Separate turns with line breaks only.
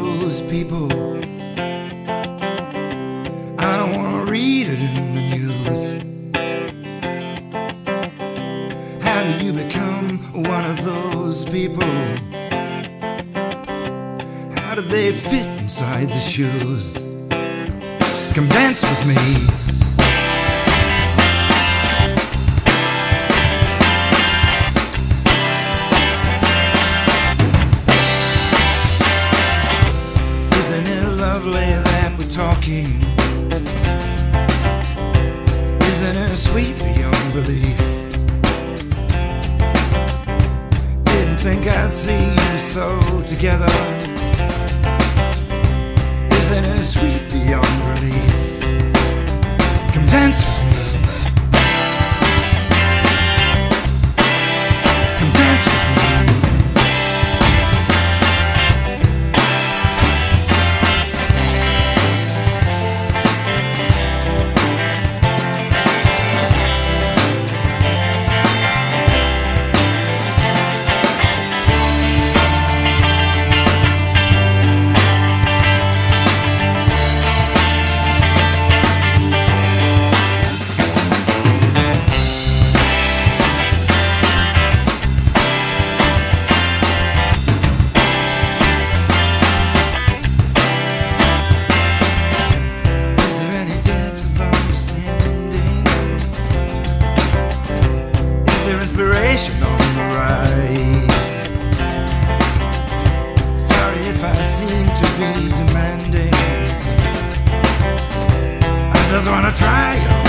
those people. I don't want to read it in the news. How do you become one of those people? How do they fit inside the shoes? Come dance with me. Isn't it lovely that we're talking? Isn't it sweet beyond belief? Didn't think I'd see you so together. Isn't it sweet beyond relief? Come dance with me. Come dance with me. Inspiration on the rise. Sorry if I seem to be demanding. I just wanna try you.